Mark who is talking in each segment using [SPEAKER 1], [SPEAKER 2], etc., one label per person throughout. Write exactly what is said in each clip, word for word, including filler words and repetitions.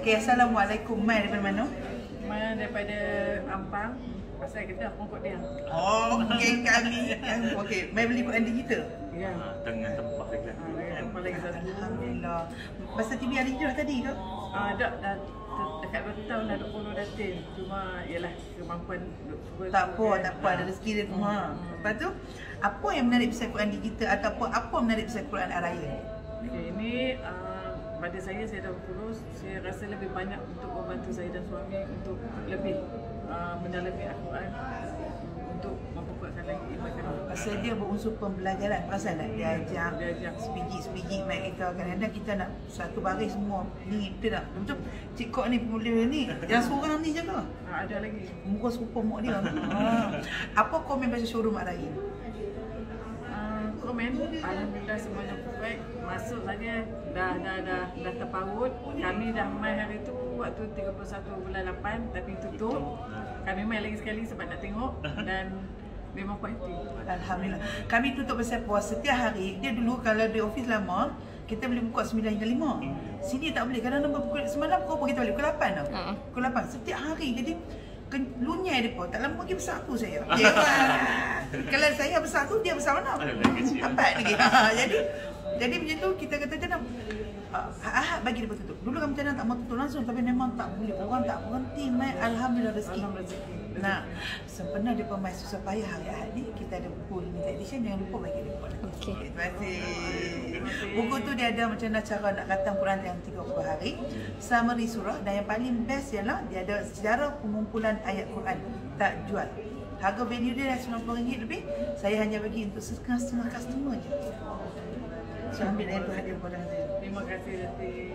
[SPEAKER 1] Okay, Assalamualaikum. Mai daripada mana?
[SPEAKER 2] Mai daripada Ampang. Pasal kita pokok dia.
[SPEAKER 1] Oh, okey kami. Okey, mai beli Quran digital.
[SPEAKER 2] Ya.
[SPEAKER 3] Tengah tempat lagi.
[SPEAKER 2] Ha, tempat lagi satu.
[SPEAKER 1] Alhamdulillah. Masa T V hari hijrah tadi ke?
[SPEAKER 2] Ah, dah dah dekat dua tahun dah duk follow datin. Cuma yalah kemampuan
[SPEAKER 1] Tak apa, tak apa, ada rezeki dia tu. Ha. Lepas tu, apa yang menarik pasal Quran digital ataupun apa menarik pasal Quran Ar-Raya?
[SPEAKER 2] Okey, ini uh, pada saya saya dah berkurus, saya rasa lebih banyak untuk membantu saya dan suami untuk lebih uh, mendalami Al-Quran, untuk memperkuatkan lagi iman kami.
[SPEAKER 1] Pasal dia berunsur pembelajaran, perasan tak? Dia ajak,
[SPEAKER 2] Dia ajak.
[SPEAKER 1] sepiji-sepiji mat kita. Kadang-kadang kita nak satu baris semua. Ni, kita nak, betul? Cik Kok ni pemulia ni, yang seorang ni jaga.
[SPEAKER 2] Ha, ada lagi.
[SPEAKER 1] Muka serupa mak dia. Ha. Apa komen pasal showroom Ar-Raya?
[SPEAKER 2] Uh, komen, alhamdulillah semuanya baik. Masuk saja dah dah dah dah terpaut. Kami dah mai hari tu waktu tiga puluh satu bulan lapan tapi tutup. Kami mai lagi sekali sebab nak tengok dan memang puas hati.
[SPEAKER 1] Alhamdulillah. Kami tutup pasal puas setiap hari. Dia dulu kalau di office lama, kita boleh buka sembilan hingga lima. Sini tak boleh. Kadang-kadang pukul semalam pukul apa kita boleh? Pukul lapan tau.
[SPEAKER 4] Uh-huh.
[SPEAKER 1] Pukul lapan. Setiap hari. Jadi lunyai dia pun. Tak lama lagi besar tu saya. Ya, kan? Kalau saya besar tu, dia besar mana? Empat lagi. Jadi jadi macam tu kita kata macam uh, Ahad bagi dia tutup. Dulu kami macam tak mau tutup langsung tapi memang tak boleh. Orang tak berhenti mai. Alhamdulillah rezeki.
[SPEAKER 2] Alhamdulillah.
[SPEAKER 1] Nah, sempena dia pemain susah payah hari Ahad ni, kita ada buku limited edition, jangan lupa bagi dia buku.
[SPEAKER 4] Okey.
[SPEAKER 1] Terima kasih. Buku tu dia ada macam mana cara nak khatam Quran yang tiga puluh hari, summary surah, dan yang paling best ialah dia ada sejarah pengumpulan ayat Quran. Tak jual. Harga value dia dah sembilan puluh ringgit lebih. Saya hanya bagi untuk setengah-setengah customer je. So ambil yang tu hadiah kepada saya.
[SPEAKER 2] Terima kasih Datin.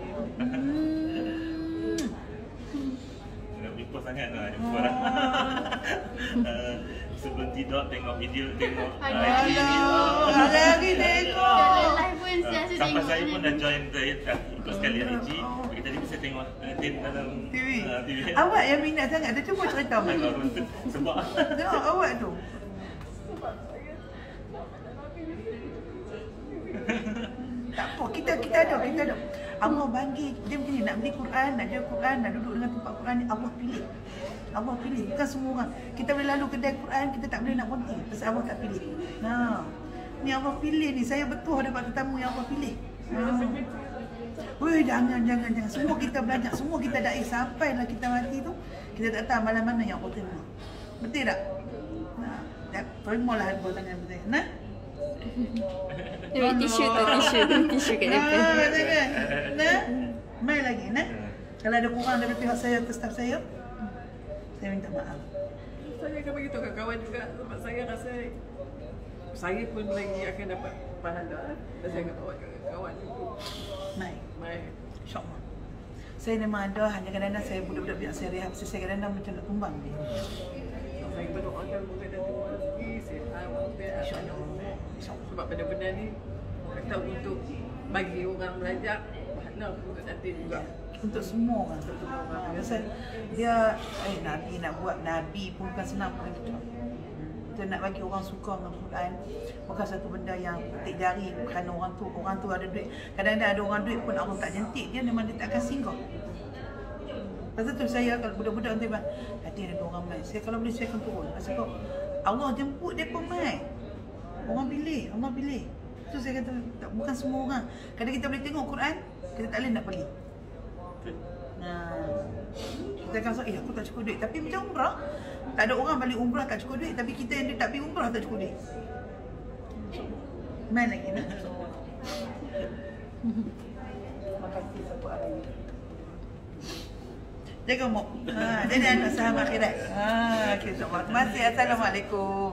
[SPEAKER 1] Hmm.
[SPEAKER 3] Nak lupa sangat lah jumpa lah. Uh, sebelum tidur tengok video, tengok uh, I G.
[SPEAKER 1] Alah, hari tengok.
[SPEAKER 4] Kalau live pun
[SPEAKER 3] Uh,
[SPEAKER 4] saya
[SPEAKER 3] sampai
[SPEAKER 4] tengok
[SPEAKER 3] saya
[SPEAKER 4] ni.
[SPEAKER 3] pun dah join the uh, ikut sekali I G. Bagi tadi saya tengok uh, dalam
[SPEAKER 1] T V.
[SPEAKER 3] uh, T V.
[SPEAKER 1] Awak yang minat sangat, dia cuba cerita mana.
[SPEAKER 3] Sebab
[SPEAKER 1] Tengok awak tu. Tak apa, kita kita ada, kita ada. Allah bagi dia macam ni, nak beli Quran, nak jaga Quran, nak duduk dengan tempat Quran ni, Allah pilih. Allah pilih, bukan semua orang. Kita boleh lalu kedai Quran, kita tak boleh nak berhenti pasal Allah tak pilih. Nah, ni Allah pilih ni, saya betul dapat tetamu yang Allah pilih. Nah. Weh, jangan, jangan, jangan. Semua kita belajar, semua kita da'i sampailah kita mati tu, kita tak tahu malam mana yang Allah terima. Betul tak? Nah, tak, terimalah buat tangan betul. Nah?
[SPEAKER 4] Dia ambil tisu tu, tisu tu, tisu kat depan.
[SPEAKER 1] Nah, jangan. Nah, mai lagi, nah. Kalau ada kurang dari pihak saya atau staf saya, saya minta maaf.
[SPEAKER 2] Saya akan bagi tahu kat kawan juga sebab saya rasa saya pun lagi akan dapat pahala dan saya akan bawa kat kawan untuk
[SPEAKER 1] Mai,
[SPEAKER 2] mai.
[SPEAKER 1] insyaAllah. Saya memang ada, hanya kadang-kadang saya budak-budak biar saya rehat, pasal saya kadang-kadang macam nak tumbang dia.
[SPEAKER 2] Saya berdoakan moga dan terima rezeki sihat walafiat
[SPEAKER 1] InsyaAllah.
[SPEAKER 2] sebab benda-benda ni kata untuk bagi orang belajar pahala untuk Datin juga.
[SPEAKER 1] Untuk semua orang. Untuk semua orang. Pasal dia, eh Nabi nak buat, Nabi pun bukan senang pun kita. Kita nak bagi orang suka dengan Quran bukan satu benda yang petik jari kerana orang tu orang tu ada duit. Kadang-kadang ada orang duit pun Allah tak jentik dia, memang dia tak akan singgah. Pasal tu saya kalau budak-budak nanti bang, hati ada dua orang mai. Saya kalau boleh saya akan turun. Pasal kau Allah jemput dia pun mai. Orang pilih, Allah pilih. Tu saya kata tak, bukan semua orang. Kadang kita boleh tengok Quran, kita tak boleh nak beli. Nah, kita akan rasa, eh aku tak cukup duit. Tapi macam umrah, tak ada orang balik umrah tak cukup duit. Tapi kita yang dia tak pergi umrah tak cukup duit. Main lagi nak. Terima kasih support hari ni. Jaga mok. Ha, jadi anak sahabat akhirat. Ha, okay, insya-Allah. Terima kasih. Assalamualaikum.